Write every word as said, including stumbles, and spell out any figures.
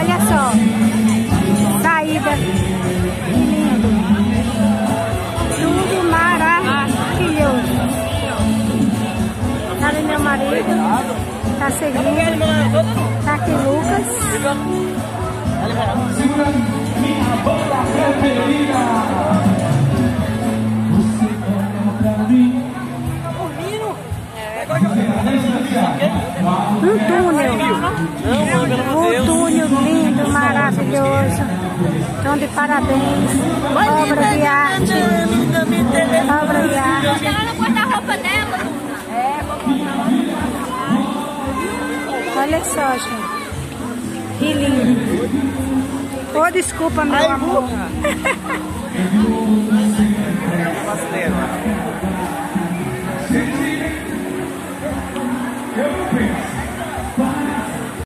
Olha só. Saída. Que lindo. Tudo maravilhoso. Tá ali meu marido. Tá seguindo. Tá aqui Lucas. Um túnel. Um túnel lindo, maravilhoso. Então, de parabéns. Obra de arte. Obra de arte. Ela não corta a roupa dela. É, olha só, gente. Que lindo. Oh, desculpa, meu amor.